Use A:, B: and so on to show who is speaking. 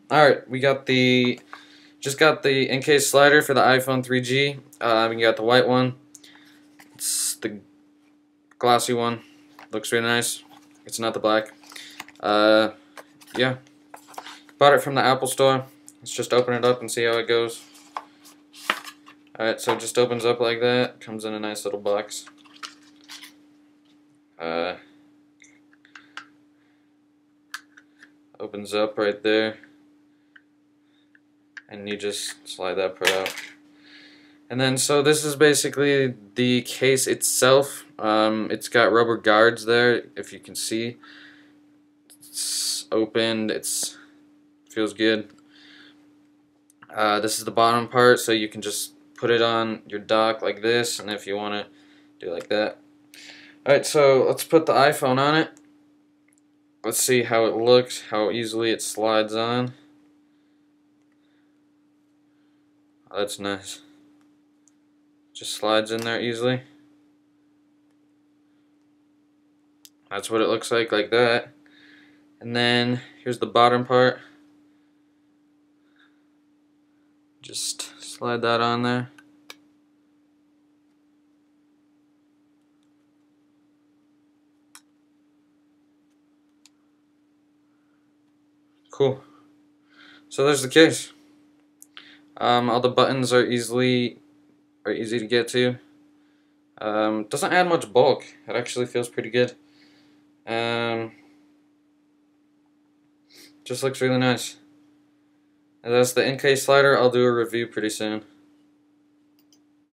A: Alright, we got the just got the Incase Slider for the iPhone 3G. We got the white one. It's the glossy one. Looks really nice. It's not the black. Yeah. Bought it from the Apple store. Let's just open it up and see how it goes. Alright, so it just opens up like that. Comes in a nice little box. Opens up right there. And you just slide that part out. And then, so this is basically the case itself. It's got rubber guards there, if you can see. It's opened, feels good. This is the bottom part, so you can just put it on your dock like this, and if you want to do like that. Alright, so let's put the iPhone on it. Let's see how it looks, how easily it slides on. Oh, that's nice. Just slides in there easily. That's what it looks like that. And then here's the bottom part. Just slide that on there. Cool. So there's the case. All the buttons are easy to get to. Doesn't add much bulk. It actually feels pretty good. Just looks really nice. And that's the Incase Slider. I'll do a review pretty soon.